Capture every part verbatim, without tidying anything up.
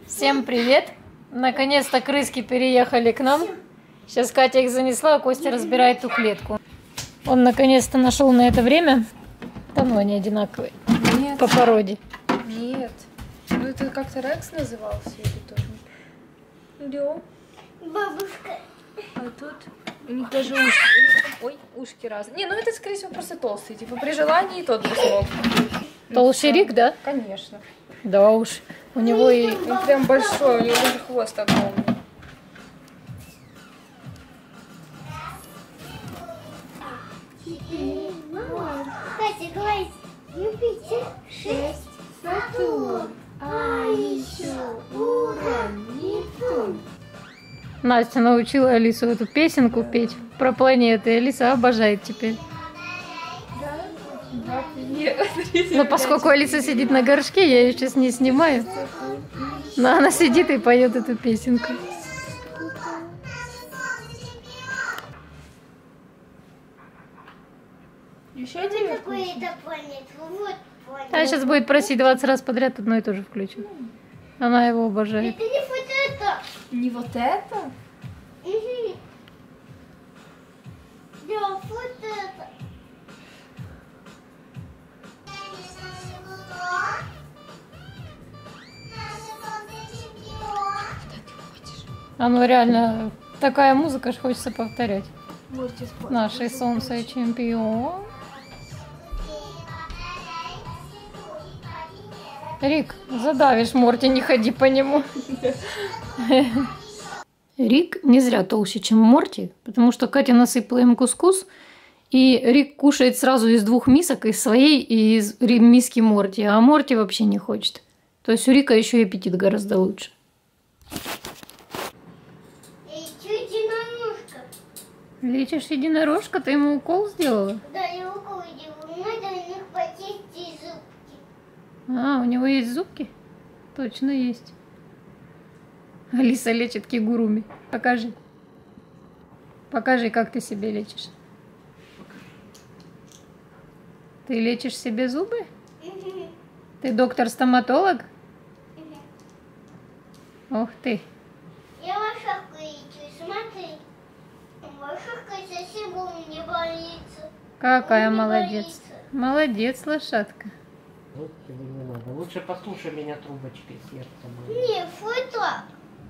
Всем привет! Наконец-то крыски переехали к нам. Сейчас Катя их занесла, а Костя разбирает ту клетку. Он наконец-то нашел на это время. Да ну они одинаковые. Нет. По породе. Нет. Ну это как-то Рекс назывался или тоже? Да. Бабушка. А тут у них даже ушки. Ой, ушки разные. Не, ну это скорее всего просто толстый. Типа при желании тот бы смог. Толще Рик, да? Конечно. Да уж. У него и... Он прям большой, у него даже хвост огромный. Катя, говорит, Юпитер шесть, Сатурн, а еще Уран, Нептун. Настя научила Алису эту песенку петь про планеты. И Алиса обожает теперь. Но поскольку Алиса сидит на горшке, я ее сейчас не снимаю. Но она сидит и поет эту песенку. Еще один Какой это планета? Вот планета. Она сейчас будет просить двадцать раз подряд одно и то же включить. Она его обожает. Это не вот это. Не вот это? Угу. Да, вот это. Оно реально такая музыка, что хочется повторять. Можете спать. Наше солнце чемпион. Рик, задавишь Морти, не ходи по нему. Рик не зря толще, чем Морти, потому что Катя насыпала им кускус, и Рик кушает сразу из двух мисок, из своей и из миски Морти, а Морти вообще не хочет. То есть у Рика еще и аппетит гораздо лучше. Эй, чё единорожка? Лечишь единорожка, ты ему укол сделала? Да, я укол делаю. Надо у них почистить зубки. А, у него есть зубки? Точно есть. Алиса лечит кигуруми. Покажи. Покажи, как ты себе лечишь. Ты лечишь себе зубы? Угу. Ты доктор-стоматолог? Угу. Ух ты. Я лошадку лечу, смотри. Лошадка совсем не боится. Какая Он не молодец. боится. Молодец, лошадка. Вот тебе не надо. Лучше послушай меня трубочкой сердца моего. Не, вот так.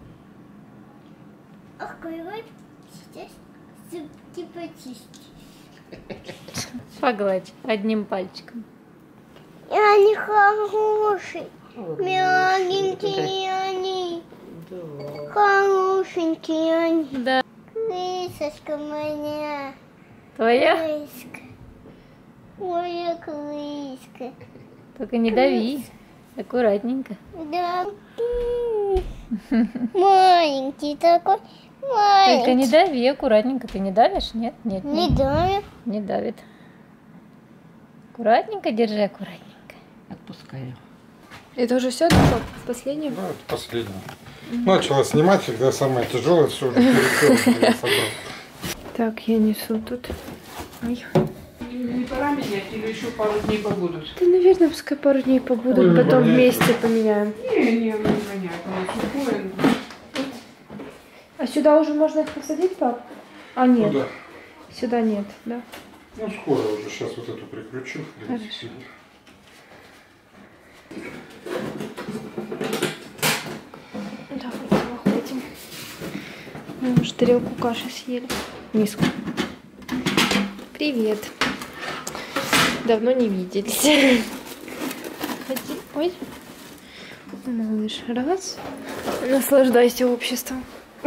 Открывай. Сейчас зубки почистить. Погладь одним пальчиком. Они хорошие. Вот, Мягенькие они. Да. Хорошенькие они. Да. Крысочка моя. Твоя? Крыска. Моя крыска. Только не дави. Аккуратненько. Да. Маленький такой. Маленький. Только не дави, аккуратненько. Ты не давишь? Нет? Нет, Не нет. давит. Не давит. Аккуратненько держи, аккуратненько. Отпускаю. Это уже все? Последнее? Ну, это последнее. Начала снимать, когда самое тяжелое, все уже перекрыло, собрал. Так, я несу тут. Ой. Не пора менять или еще пару дней побудут? Да, наверное, пускай пару дней побудут, Ой, потом воняет. вместе поменяем. Не, не, не воняет, оно сухое. А сюда уже можно их посадить, пап? А, нет. Куда? Сюда нет, да? Ну, скоро уже, сейчас вот эту прикручу. Хорошо. Давайте выходим. Мы уже тарелку каши съели. Миску. Привет. Давно не виделись. Ходи. Ой. Малыш, раз. Наслаждайся обществом.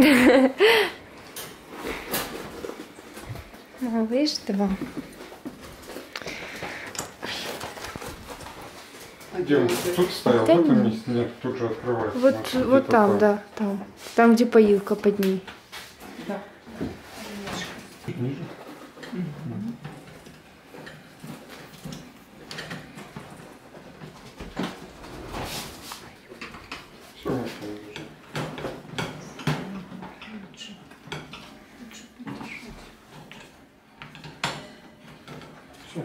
Малыш, два. Где он тут стоял, Да в этом нет. месте? Нет, тут же открывается. Вот, Значит, вот где-то там, да, там. Там, где поилка под ней. Да. Ниже. Все, можно уже. Все.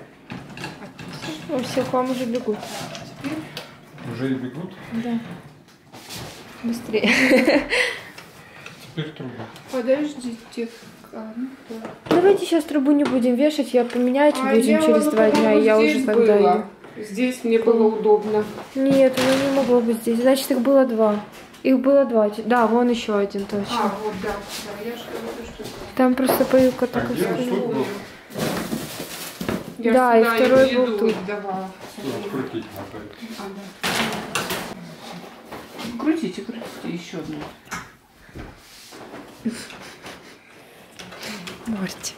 У всех к вам уже бегут. Уже и бегут? Да. Быстрее. Теперь труба. Подождите. Давайте сейчас трубу не будем вешать, я поменять А будем я, через ну, два дня, и я здесь уже тогда было. Здесь мне было удобно. Нет, оно не могло быть здесь. Значит, их было два. Их было два. Да, вон еще один точно. А, вот, да. да я же говорю, что... Там просто поилка А только где он тут был? Я Да, и сюда второй еду был тут. давала. Открутить надо. А, да. Крутите, крутите, еще одну. Морти.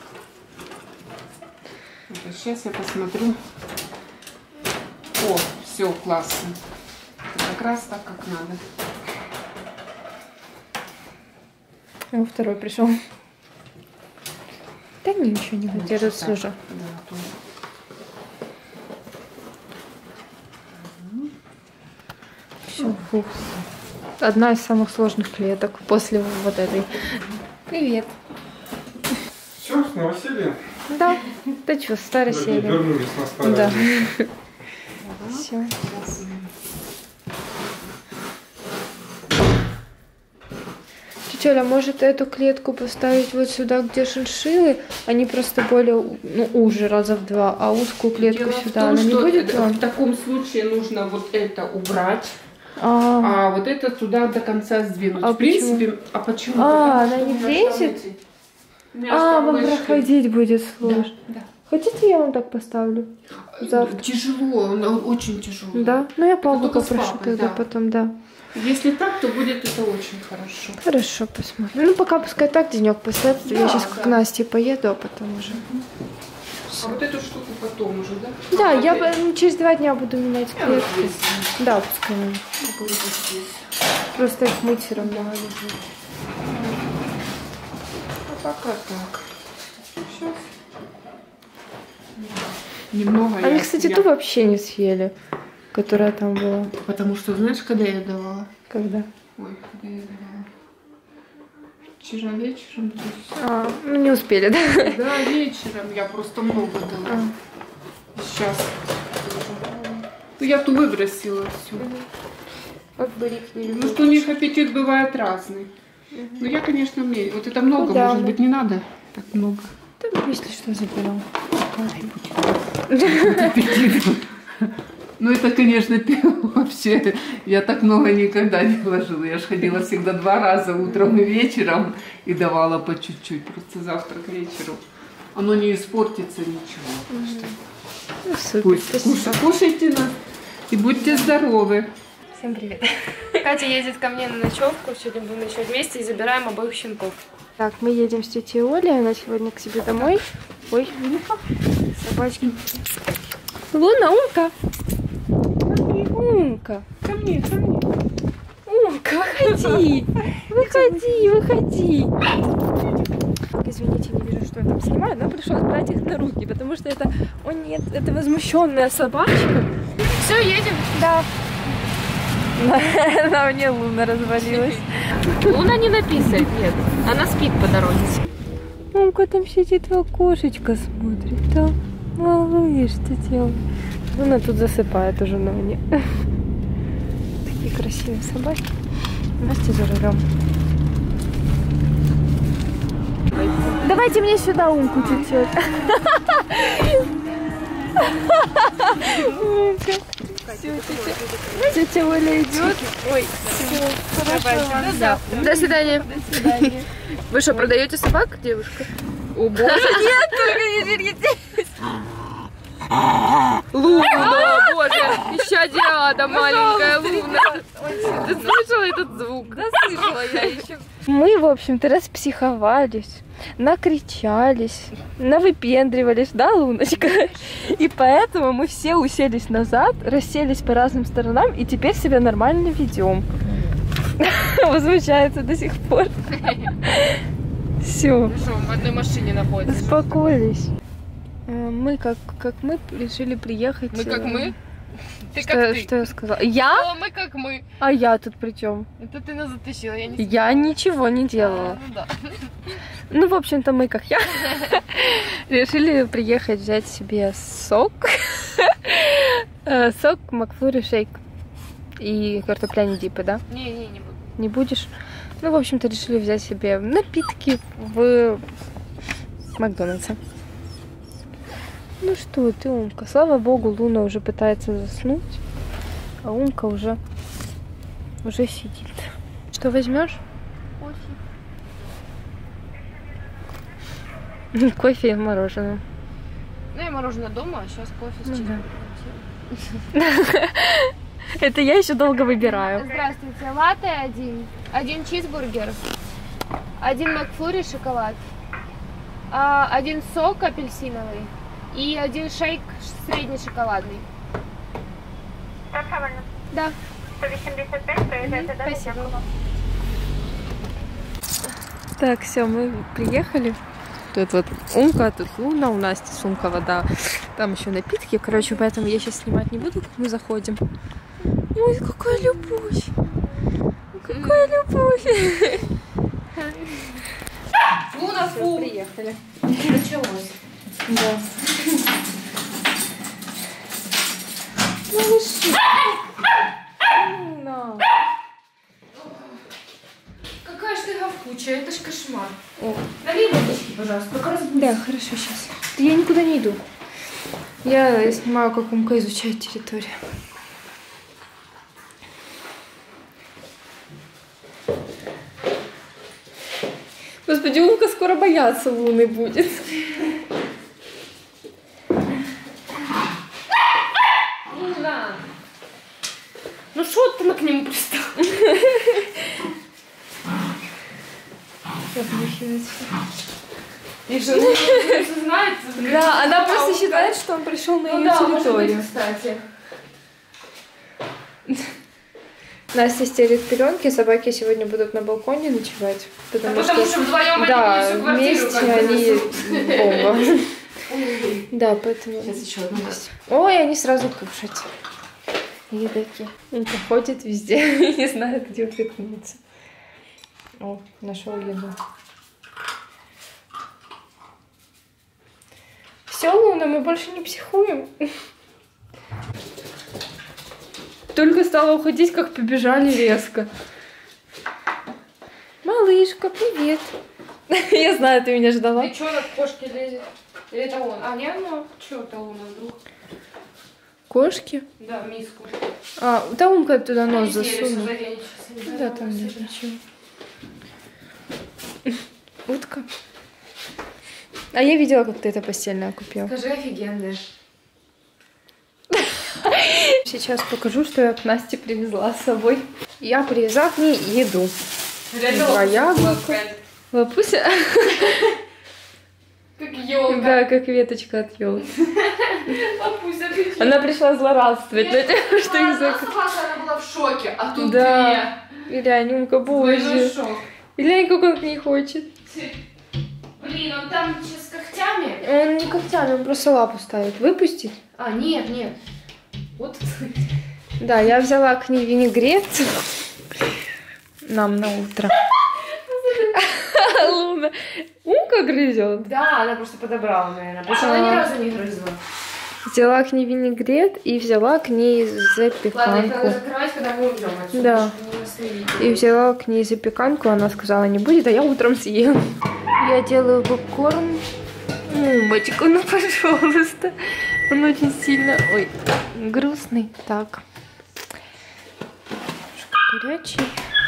Сейчас я посмотрю. О, все, классно. Как раз так, как надо. О, второй пришел. Да не, ничего не будет, я тут слежу. Да, тоже. Все, фух. Одна из самых сложных клеток после вот этой. Привет. Все, с новосельем? Да, да что, старая Вернее, серия. вернулись на старое. Да. время. Все. Тетя, может эту клетку поставить вот сюда, где шиншиллы? Они просто более, ну, уже раза в два, а узкую клетку Дело в сюда, том, она не что будет в вам? таком случае нужно вот это убрать, А, а вот это туда до конца сдвинуть. А в принципе, а почему? А, Потому она что не у меня влезет? там эти- у меня а там вам мышки. проходить будет Да, сложно. да. Хотите, я вам так поставлю? Завтра. Тяжело, он очень тяжело. Да? Ну, я папу только с попрошу папой, тогда да. потом, да. Если так, то будет это очень хорошо. Хорошо, посмотрим. Ну, пока пускай так денек поставит. Я Да, сейчас да. к Насте поеду, а потом уже. А вот эту штуку потом уже, да? Да, А я вот это- бы- через два дня буду менять Я вот клетки. здесь. Да, пускай. она. Вот здесь. Просто их мыть все равно. А пока так. Сейчас. Немного. Они, я- кстати, я- ту вообще не съели, которая там была. Потому что, знаешь, когда я давала? Когда? Ой, когда я давала? Вчера вечером. то есть- А, ну не успели, да? Да, вечером. Я просто много дала. Сейчас. Ну, я ту выбросила всю. Вот были к ней. Потому что у них аппетит бывает разный. Ну, я, конечно, мне... Вот это много, Ну да, может да. быть, не надо так много. Да, если что, заберем. Ну, это, конечно, вообще... Я так много никогда не ложила. Я же ходила всегда два раза, утром и вечером, и давала по чуть-чуть. Просто завтрак вечером. Оно не испортится ничего. Так что Ну, супер. пусть Спасибо. куш- кушайте нас и будьте здоровы. Всем привет. Катя едет ко мне на ночевку. Сегодня будем ночевать вместе и забираем обоих щенков. Так, мы едем с тетей Олей. Она сегодня к себе домой. Ой, собачки. Луна, Умка. Умка. Ко мне, ко мне. Умка, выходи. Выходи, выходи. Извините, не вижу, что я там снимаю, но пришлось брать их на руки, потому что это... О нет, это возмущенная собачка. Все, едем? Да. На мне Луна развалилась. Луна не написает, нет. Она спит по дороге. Мамка там сидит в окошечко смотрит, да? Малыш, что делаешь? Луна тут засыпает уже на мне. Такие красивые собаки. Настя за рулем. Давайте мне сюда Умку чуть-чуть. Тетя Оля идет. Ой, все, хорошо. До завтра. До свидания. До свидания. Вы что, продаете собак, девушка? О боже, нет, только не жирите. Луна, боже, еще Диада маленькая, Луна. Ты слышала этот звук? Да, слышала я еще. Мы, в общем-то, распсиховались, накричались, навыпендривались, да, Луночка? И поэтому мы все уселись назад, расселись по разным сторонам и теперь себя нормально ведем. Возмущается до сих пор. Все. Ну что, в одной машине находитесь? Успокоились. Мы как, как мы решили приехать. Мы как мы? Ты Что, как ты? что я сказала? Я? А мы как мы. А я тут при чем? Это ты нас затащила, я не Я ничего не А, делала. ну да. Ну, в общем-то, мы, как я, решили приехать взять себе сок. Э, Сок Макфлури Шейк. И картопляне дипы, да? Не, не, не буду. Не будешь? Ну, в общем-то, решили взять себе напитки в Макдональдсе. Ну что ты, Умка? Слава богу, Луна уже пытается заснуть, а Умка уже, уже сидит. Что возьмешь? Кофе. Кофе и мороженое. Ну, я мороженое дома, а сейчас кофе с Ну, чипсами. да. Это я еще долго выбираю. Здравствуйте, латте один, один чизбургер, один Макфлури шоколад, а, один сок апельсиновый и один шейк средний шоколадный. Да. сто восемьдесят пять, проезжайте, да? Спасибо. Так, все, мы приехали. Тут вот Умка, тут Луна, у Насти сумка, вода. Там еще напитки. Короче, поэтому я сейчас снимать не буду, как мы заходим. Ой, какая любовь! Какая любовь! Луна, фу! Приехали. Началось. Да. Малыши! Луна! Какая ж ты говкучая, это ж кошмар. О. Налей водички, пожалуйста, только разбудись. Да, хорошо, сейчас. Я никуда не иду. Я снимаю, как Умка изучает территорию. Господи, Умка скоро бояться Луны будет. Луна! Ну что ты к нему пристал? И же Луна знает. Да, она просто считает, что он пришел на Ну ее да, может быть, территорию. кстати. Настя стелит пеленки, собаки сегодня будут на балконе ночевать. Потому, Потому что вдвоем да, они всю квартиру вместе как бы они несут. бомба. Да, поэтому... Сейчас еще одну есть. Ой, они сразу кушать. Едаки. Он ходит везде, не знает, где приткнуться. О, нашел еду. Все, Луна, мы больше не психуем. Только стала уходить, как побежали резко. Малышка, привет. Я знаю, ты меня ждала. Ты что, от кошки лезет? Или это он? А, не оно. Что это он, а вдруг? Кошки? Да, в миску. А, да Умка туда нос Они съели всё засунул. за день, сейчас не Да, знаю, там всё. нет ничего. Утка. А я видела, как ты это постельное купила. Скажи, офигенная. Сейчас покажу, что я к Насте привезла с собой. Я привезла к ней еду. Два яблока. Лапуся. Как елка. Да, как веточка от елки. Лапуся, ты чё? Она пришла злорадствовать на тем, что их Она зак... собака, она была в шоке, а тут Да. Или Анюнка, две. Двойной боже. шок. Или как он не хочет. Блин, он там сейчас с когтями. Он не когтями, он просто лапу ставит. Выпустить? А, нет, нет. Вот. Да, я взяла к ней винегрет. Нам на утро. Луна. Умка грызет. Да, она просто подобрала, наверное. Потому что она ни разу не грызла. Взяла к ней винегрет и взяла к ней Ладно, это надо запеканку. закрывать, когда мы уйдем отсюда. Да. чтобы не остановить. И взяла к ней запеканку, она сказала, не будет, а я утром съем. Я делаю попкорн. Мумочка, ну пожалуйста. Он очень сильно, ой, грустный. Так. Немножко горячий.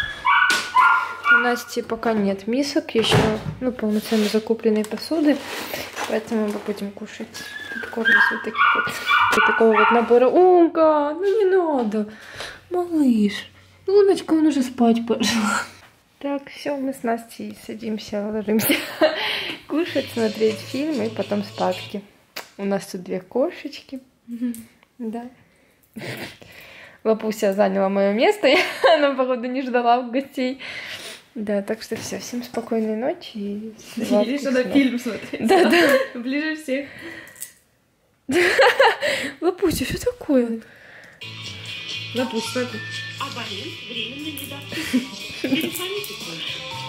У Насти пока нет мисок еще, ну, полноценно закупленной посуды. Поэтому мы будем кушать попкорн из вот таких вот, вот такого вот набора. Умка, ну не надо. Малыш. Луночка, он уже спать пошел. Так, все, мы с Настей садимся, ложимся кушать, смотреть фильм и потом спадки. У нас тут две кошечки. Да. Лапуся заняла мое место, и она, походу, не ждала гостей. Да, так что все, всем спокойной ночи. И Или что на фильм смотреть. Да, да. Ближе всех. Лапуся, что такое? Лапусь, смотри. Абонент временно недоступен. Перезвоните позже.